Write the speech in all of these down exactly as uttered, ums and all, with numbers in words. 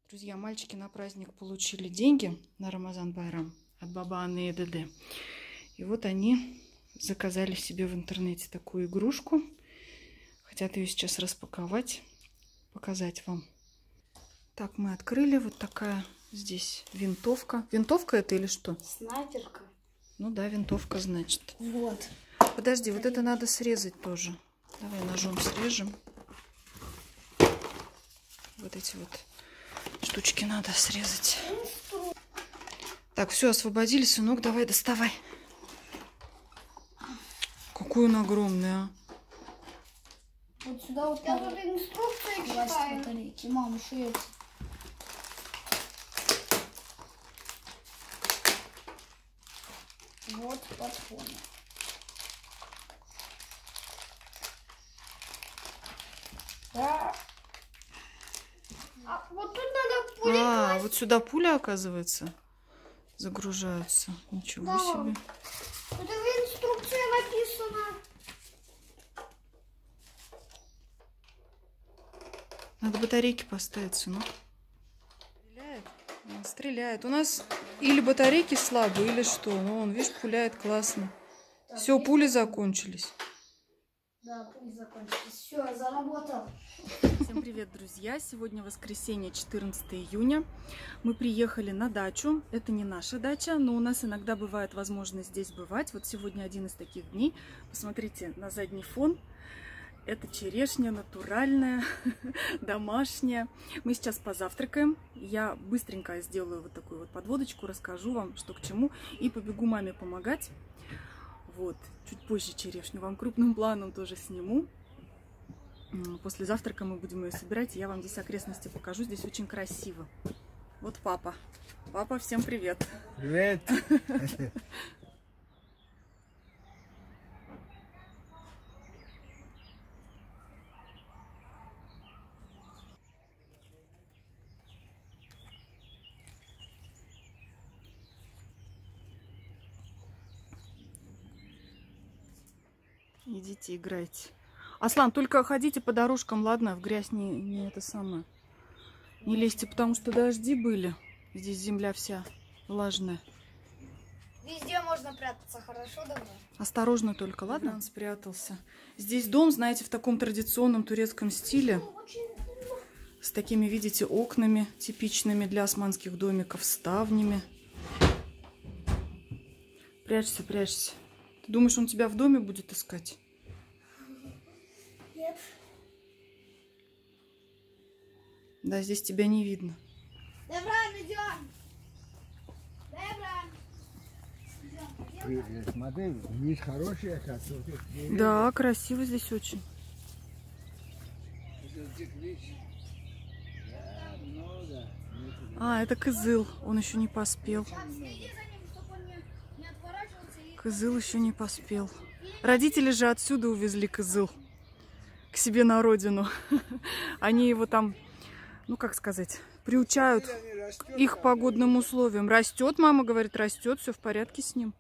Друзья, мальчики на праздник получили деньги на Рамазан Байрам от бабы Анны и ДД. И вот они заказали себе в интернете такую игрушку. Хотят ее сейчас распаковать, показать вам. Так, мы открыли. Вот такая здесь винтовка. Винтовка это или что? Снайперка. Ну да, винтовка, значит. Вот. Подожди, вот это надо срезать тоже. Давай ножом срежем. Вот эти вот штучки надо срезать. Так, все, освободили, сынок, давай доставай. Какой он огромный, а. Вот сюда вот я тут инструкции читаю. Батарейки. Мама, шеется. Вот патроны. Да. А вот тут надо пули. А, класть. вот сюда пуля, оказывается, загружаются. Ничего Да. себе. Это в инструкции написано. Надо батарейки поставить, сынок. Стреляет? Он стреляет. У нас или батарейки слабые, или что. Ну, он, видишь, пуляет классно. Все, пули закончились. Да, пули закончились. Все, заработал. Всем привет, друзья! Сегодня воскресенье, четырнадцатое июня. Мы приехали на дачу. Это не наша дача, но у нас иногда бывает возможность здесь бывать. Вот сегодня один из таких дней. Посмотрите на задний фон. Это черешня натуральная, домашняя. Мы сейчас позавтракаем. Я быстренько сделаю вот такую вот подводочку, расскажу вам, что к чему. И побегу маме помогать. Вот, чуть позже черешню вам крупным планом тоже сниму. После завтрака мы будем ее собирать, и я вам здесь окрестности покажу. Здесь очень красиво. Вот папа. Папа, всем привет. Привет. Идите, играйте. Аслан, только ходите по дорожкам, ладно? В грязь не, не это самое. Не лезьте, потому что дожди были. Здесь земля вся влажная. Везде можно прятаться, хорошо, давай? Осторожно только, ладно? Он спрятался. Здесь дом, знаете, в таком традиционном турецком стиле. С такими, видите, окнами типичными для османских домиков, ставнями. Прячься, прячься. Ты думаешь, он тебя в доме будет искать? Нет. Да, здесь тебя не видно. Добран, идем. Добран. Привет. Смотри, вид хороший, оказывается. Да, красиво здесь очень. А, это кызыл. Он еще не поспел. Кызыл еще не поспел. Родители же отсюда увезли кызыл к себе на родину. Они его там, ну как сказать, приучают к их погодным условиям. Растет, мама говорит, растет, все в порядке с ним.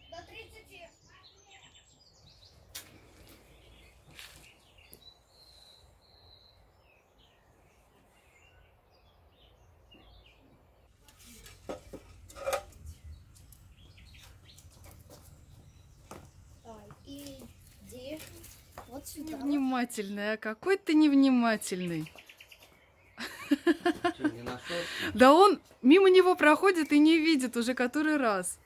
Иди. Вот сюда. Невнимательный, а какой ты невнимательный. Да он мимо него проходит и не видит уже который раз.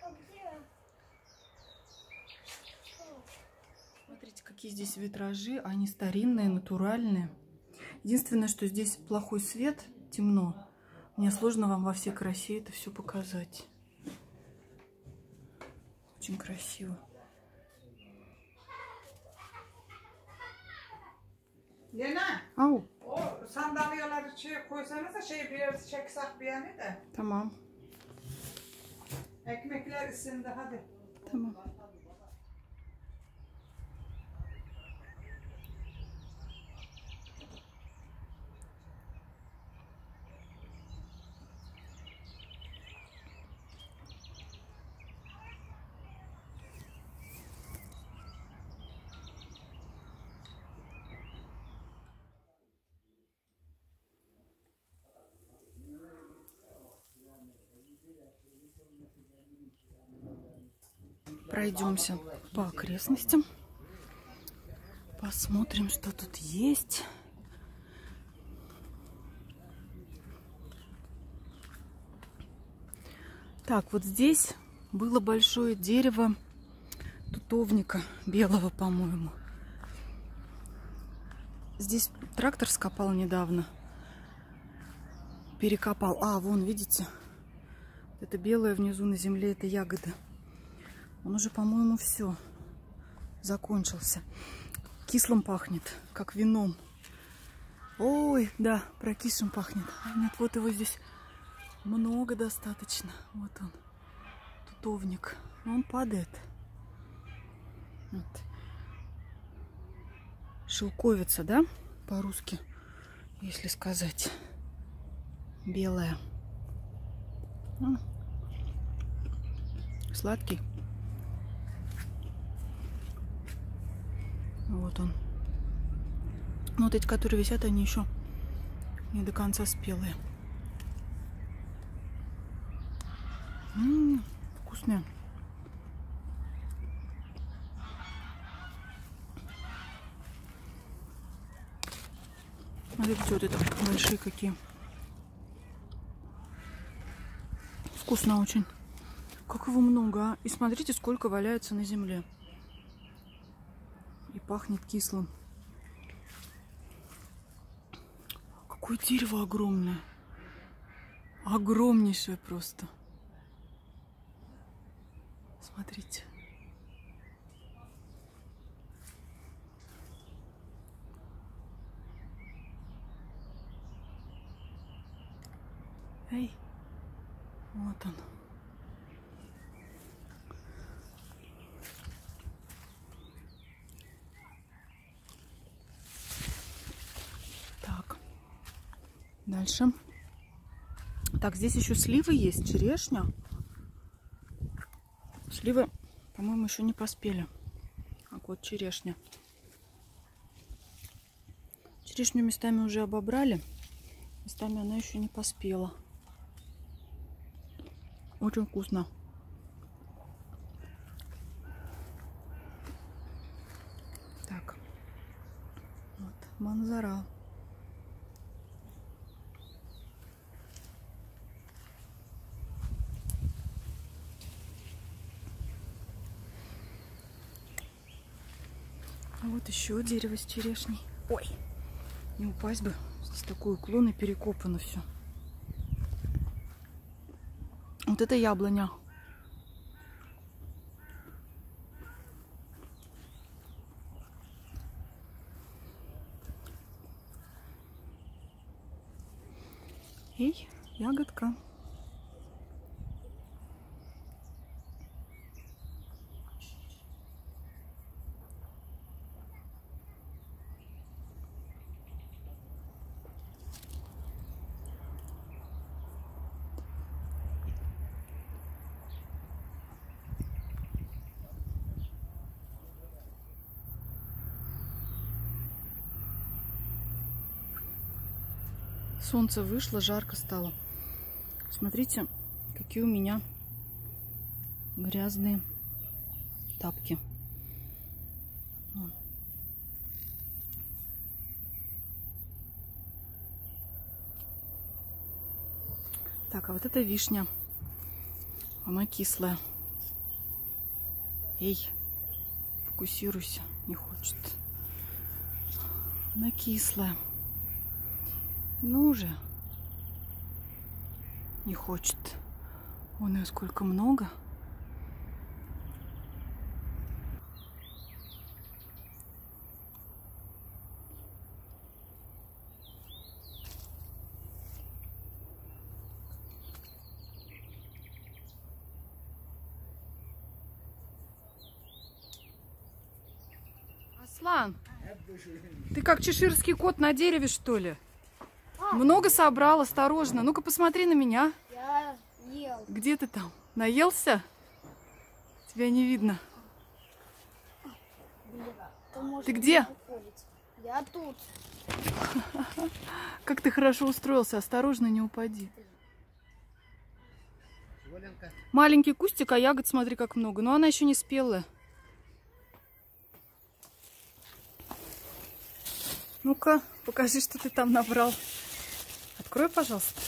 Смотрите, какие здесь витражи. Они старинные, натуральные. Единственное, что здесь плохой свет, темно. Мне сложно вам во всей красе это все показать. Очень красиво. Lena, Ау. o sandalyeleri şey koysanız da şey biraz çeksak bir yani de. Tamam. Ekmekler ısındı hadi. Tamam. Пройдемся по окрестностям. Посмотрим, что тут есть. Так, вот здесь было большое дерево тутовника белого, по-моему. Здесь трактор скопал недавно. Перекопал. А, вон, видите? Это белое внизу на земле, это ягода. Он уже, по-моему, все закончился. Кислым пахнет, как вином. Ой, да, прокисшим пахнет. Нет, вот его здесь много достаточно. Вот он, тутовник. Он падает. Вот. Шелковица, да, по-русски, если сказать. Белая. М. Сладкий. Вот он. Но вот эти, которые висят, они еще не до конца спелые. М-м, вкусные. Смотрите, вот это большие какие. Вкусно очень. Как его много, а? И смотрите, сколько валяется на земле. И пахнет кислым. Какое дерево огромное. Огромнейшее просто. Смотрите. Эй, вот он. Так, дальше. Так, здесь еще сливы есть, черешня. Сливы, по-моему, еще не поспели. А вот черешня. Черешню местами уже обобрали. Местами она еще не поспела. Очень вкусно. Так. Вот, манзара. А вот еще дерево с черешней. Ой, не упасть бы. Здесь такой уклон и перекопано все. Вот это яблоня. Эй, ягодка. Солнце вышло, жарко стало. Смотрите, какие у меня грязные тапки. Так, а вот эта вишня. Она кислая. Эй, фокусируйся, не хочет. Она кислая. Ну уже. Не хочет. Вон ее сколько много. Аслан, ты как чеширский кот на дереве, что ли? Много собрал, осторожно. Ну-ка, посмотри на меня. Я ел. Где ты там? Наелся? Тебя не видно. Ты, ты где? Я тут. Как ты хорошо устроился. Осторожно, не упади. Маленький кустик, а ягод смотри как много. Но она еще не спелая. Ну-ка, покажи, что ты там набрал. Открой, пожалуйста.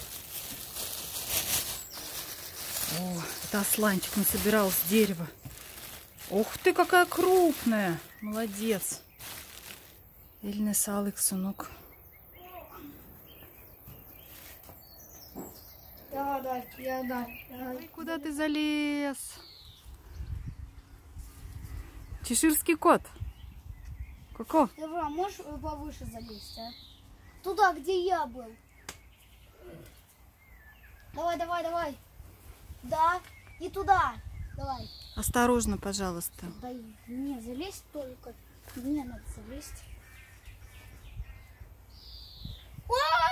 О, это асланчик насобирал с дерева. Ух ты, какая крупная. Молодец. Eline sağlık sunuk. Я да, я да. Ой, куда ты залез? Чеширский кот. Коко? Добра, можешь повыше залезть, а? Туда, где я был. Давай, давай, давай. Да, и туда. Давай. Осторожно, пожалуйста. Да не, залезть только. Мне надо залезть. О!